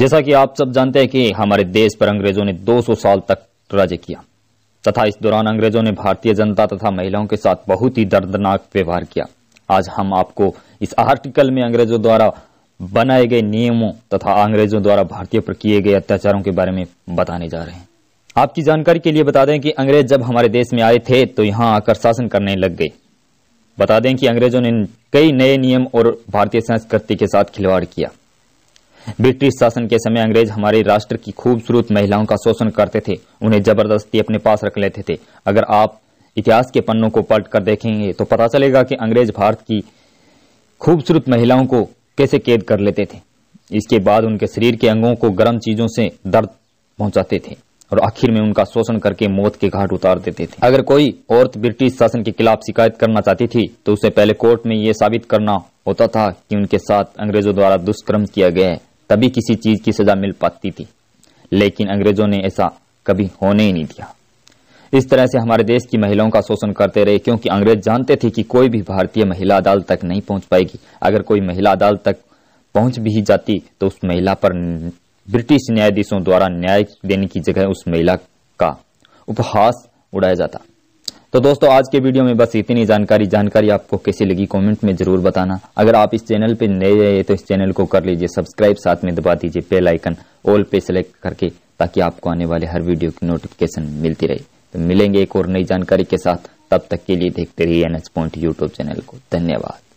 जैसा कि आप सब जानते हैं कि हमारे देश पर अंग्रेजों ने 200 साल तक राज्य किया तथा इस दौरान अंग्रेजों ने भारतीय जनता तथा महिलाओं के साथ बहुत ही दर्दनाक व्यवहार किया। आज हम आपको इस आर्टिकल में अंग्रेजों द्वारा बनाए गए नियमों तथा अंग्रेजों द्वारा भारतीयों पर किए गए अत्याचारों के बारे में बताने जा रहे हैं। आपकी जानकारी के लिए बता दें कि अंग्रेज जब हमारे देश में आए थे तो यहाँ आकर शासन करने लग गए। बता दें कि अंग्रेजों ने कई नए नियम और भारतीय संस्कृति के साथ खिलवाड़ किया। ब्रिटिश शासन के समय अंग्रेज हमारे राष्ट्र की खूबसूरत महिलाओं का शोषण करते थे, उन्हें जबरदस्ती अपने पास रख लेते थे। अगर आप इतिहास के पन्नों को पलट कर देखेंगे तो पता चलेगा कि अंग्रेज भारत की खूबसूरत महिलाओं को कैसे कैद कर लेते थे। इसके बाद उनके शरीर के अंगों को गर्म चीजों से दर्द पहुंचाते थे और आखिर में उनका शोषण करके मौत के घाट उतार देते थे। अगर कोई औरत ब्रिटिश शासन के खिलाफ शिकायत करना चाहती थी तो उसे पहले कोर्ट में यह साबित करना होता था कि उनके साथ अंग्रेजों द्वारा दुष्कर्म किया गया है, तभी किसी चीज की सजा मिल पाती थी। लेकिन अंग्रेजों ने ऐसा कभी होने ही नहीं दिया। इस तरह से हमारे देश की महिलाओं का शोषण करते रहे, क्योंकि अंग्रेज जानते थे कि कोई भी भारतीय महिला अदालत तक नहीं पहुंच पाएगी। अगर कोई महिला अदालत तक पहुंच भी जाती तो उस महिला पर ब्रिटिश न्यायाधीशों द्वारा न्याय देने की जगह उस महिला का उपहास उड़ाया जाता। तो दोस्तों, आज के वीडियो में बस इतनी जानकारी आपको कैसी लगी कमेंट में जरूर बताना। अगर आप इस चैनल पे नए हैं तो इस चैनल को कर लीजिए सब्सक्राइब, साथ में दबा दीजिए बेल आइकन ऑल पे सेलेक्ट करके, ताकि आपको आने वाले हर वीडियो की नोटिफिकेशन मिलती रहे। तो मिलेंगे एक और नई जानकारी के साथ, तब तक के लिए देखते रहिए NH Point यूट्यूब चैनल को। धन्यवाद।